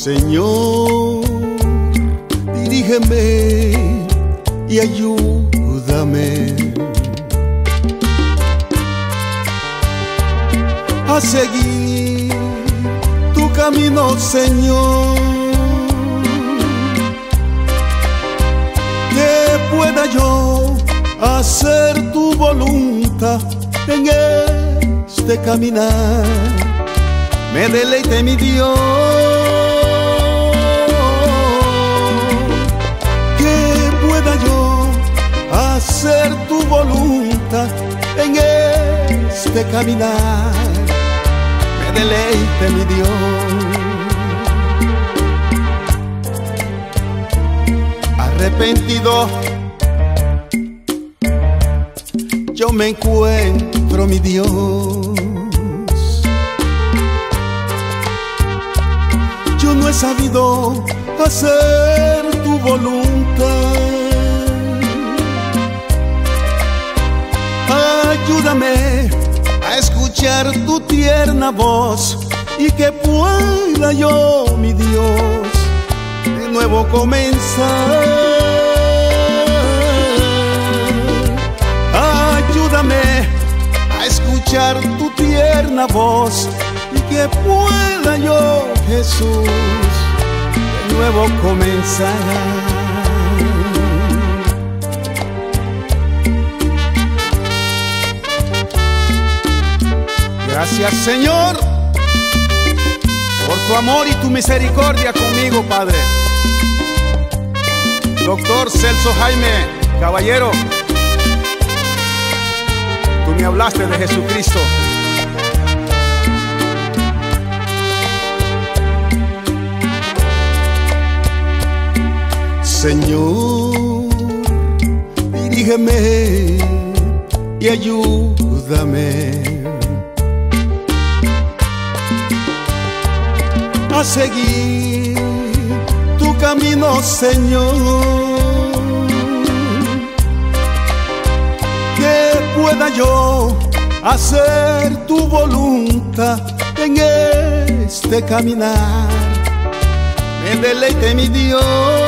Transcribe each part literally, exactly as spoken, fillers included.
Señor, dirígeme y ayúdame a seguir tu camino, Señor, que pueda yo hacer tu voluntad en este caminar. Me deleite mi Dios, que pueda yo hacer tu voluntad en este caminar. Me deleite mi Dios. Arrepentido yo me encuentro, mi Dios. Yo no he sabido hacer tu voluntad. Ayúdame a escuchar tu tierna voz y que pueda yo, mi Dios, de nuevo comenzar. Ayúdame a escuchar tu tierna voz y que pueda yo, Jesús, de nuevo comenzar. Gracias, Señor, por tu amor y tu misericordia conmigo, Padre. Doctor Celso Jaime Caballero, tú me hablaste de Jesucristo. Señor, dirígeme y ayúdame a seguir tu camino, Señor, que pueda yo hacer tu voluntad en este caminar. Me deleite mi Dios,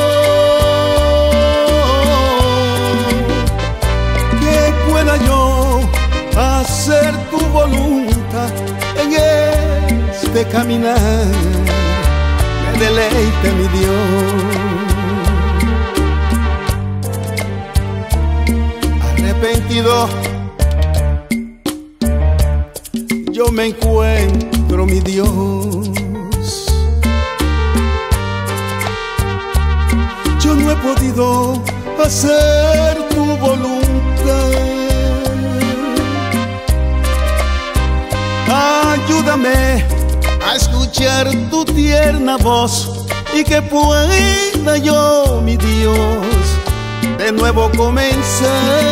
que pueda yo hacer tu voluntad en este caminar. Me deleite mi Dios. Arrepentido yo me encuentro, mi Dios. Yo no he podido hacer tu voluntad. Ayúdame a escuchar tu tierna voz y que pueda yo, mi Dios, de nuevo comenzar.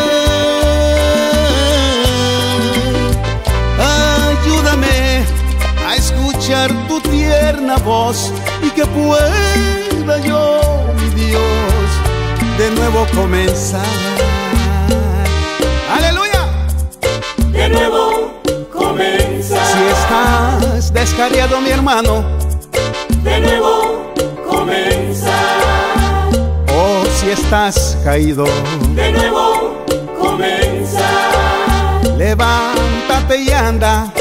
Ayúdame a escuchar tu tierna voz y que pueda yo, mi Dios, de nuevo comenzar. ¡Aleluya! De nuevo comenzar. Si estás descarriado, mi hermano, de nuevo comenzar. Oh, si estás caído, de nuevo comenzar. levántate y anda,